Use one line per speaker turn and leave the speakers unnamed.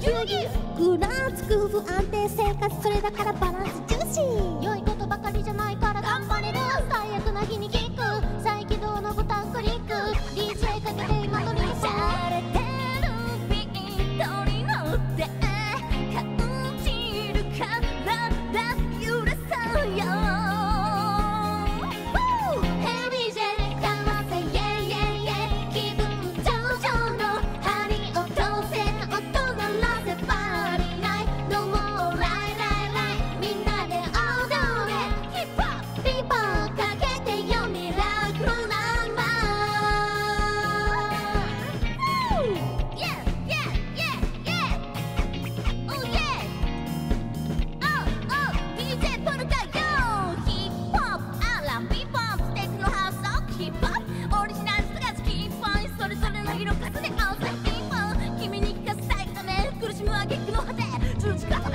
ぐらつく不安定生活、それだからバランス重視。良いことばかりじゃないから頑張れる。最悪な日にキック、再起動のボタンクリック、 DJ かけて今乗りにしゃれてるビートに乗って感じるから揺らそうよ。Hey DJ かませ Yeah yeah yeah、 気分上々の針を通せ、音鳴らせパーリーナイト、 No more lie lie lie、 みんなで踊れヒップホップ、ピンポンかけてよミラクルナンバー。 Yeah yeah yeah yeah Oh yeah Oh oh DJ ポルカよ。ヒップホップR&Bポップテクノハウスロックヒップホップオリジナルスガスキーポイント、それぞれの色数で合わせピンポン、君に聞かせたいため苦しむ挙句の果て十字架